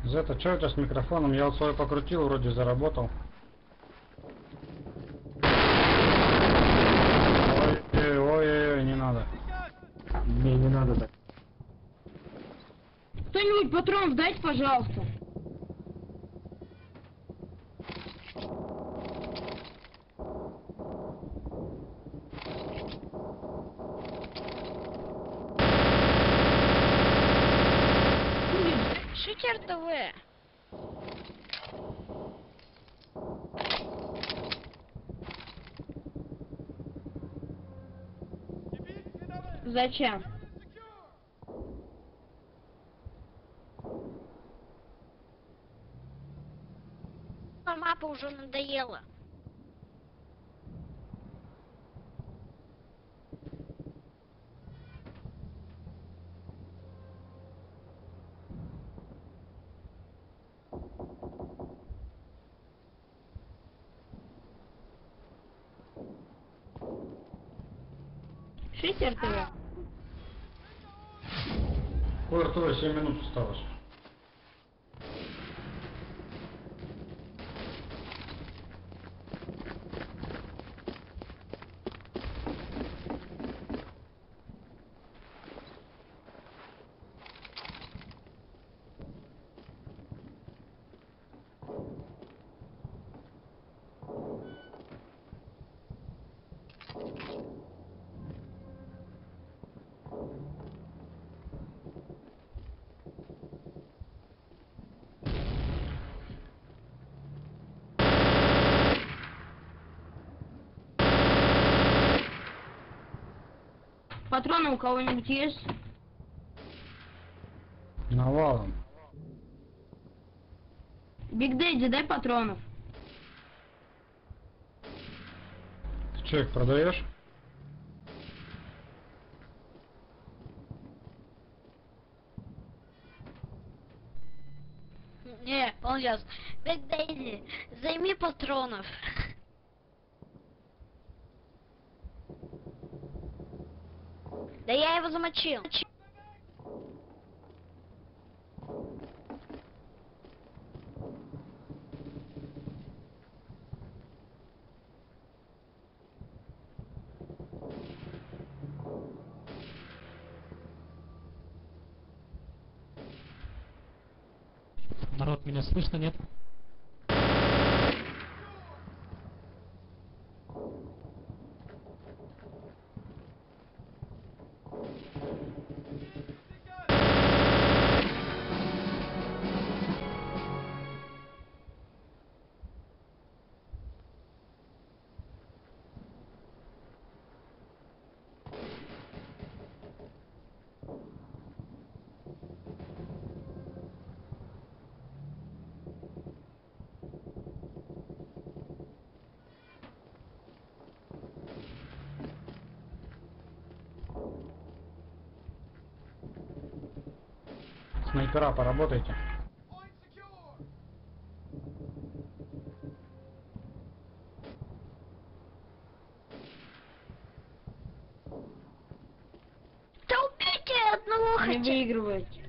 Зета, что это с микрофоном? Я вот свой покрутил, вроде заработал. Ой, не надо. Мне не надо так. Кто-нибудь патронов дайте, пожалуйста. Шутер ТВ. Зачем? Мапа уже надоела. Шитер ТВ. Ой, Артур, 7 минут осталось. Патроны у кого-нибудь есть? Навалом. Биг Дэдди, дай патронов. Ты что, их продаешь? Не, он сейчас. Биг Дэйзи, займи патронов. Да я его замочил. Народ, меня слышно, нет? Снайпера, поработайте. Да убейте одного Не хотя. выигрывайте.